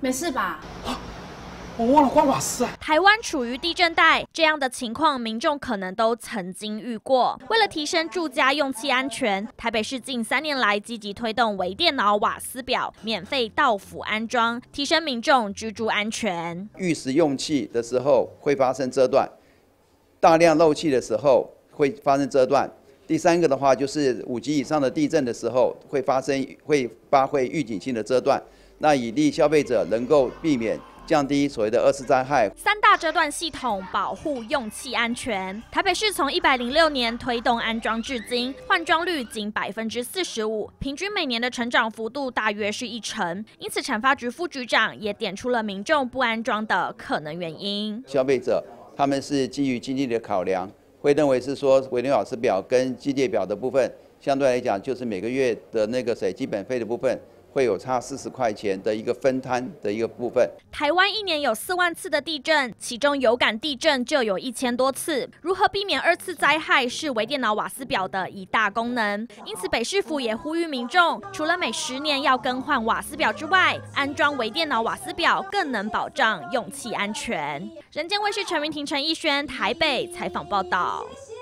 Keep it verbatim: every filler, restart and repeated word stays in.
没事吧？ 我忘了关瓦斯啊！ 台湾处于地震带，这样的情况民众可能都曾经遇过。为了提升住家用气安全，台北市近三年来积极推动微电脑瓦斯表免费到府安装，提升民众居住安全。 遇时用气的时候会发生遮断，大量漏气的时候会发生遮断。第三个的话就是五级以上的地震的时候会发生会发挥预警性的遮断，那以利消费者能够避免。降低所谓的二次灾害。 三大遮断系统保护用气安全。台北市从一百零六年推动安装至今，换装率仅百分之四十五，平均每年的成长幅度大约是一成。因此，产发局副局长也点出了民众不安装的可能原因。 消费者他们是基于经济的考量，会认为是说微电瓦斯表跟机械表的部分，相对来讲就是每个月的那个谁基本费的部分。会有差四十块钱的一个分摊的一个部分。 台湾一年有四万次的地震，其中有感地震就有一千多次。如何避免二次灾害，是微电脑瓦斯表的一大功能。因此，北市府也呼吁民众，除了每十年要更换瓦斯表之外，安装微电脑瓦斯表更能保障用气安全。人间卫视陈云婷、陈奕轩台北采访报道。